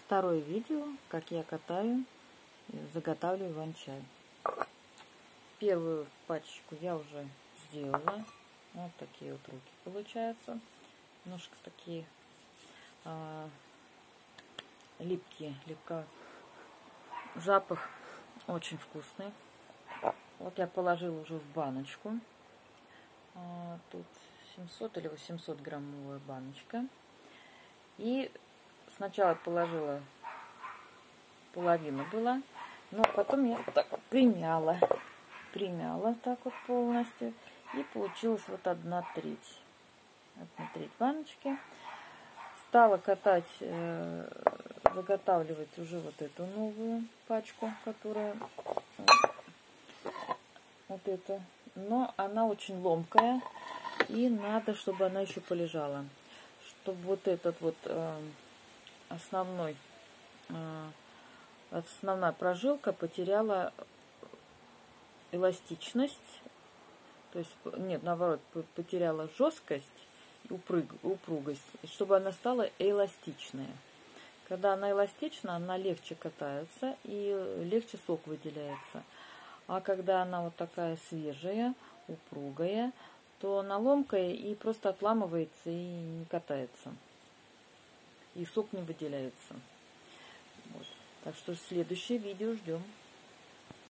Второе видео, как я катаю и заготавливаю иван-чай. Первую пачечку я уже сделала. Вот такие вот руки получаются. Немножко такие липкие, запах очень вкусный. Вот я положила уже в баночку. Тут 700 или 800 граммовая баночка. И сначала положила половину была, но потом я так примяла так вот полностью, и получилось вот 1/3 баночки. Стала катать, заготавливать уже вот эту новую пачку, которая вот эта, но она очень ломкая, и надо, чтобы она еще полежала, чтобы вот этот вот основная прожилка потеряла эластичность, то есть, нет, наоборот, потеряла жесткость и упругость, чтобы она стала эластичная. Когда она эластична, она легче катается и легче сок выделяется. А когда она вот такая свежая, упругая, то она ломкая и просто отламывается и не катается. И сок не выделяется. Вот. Так что следующее видео ждем.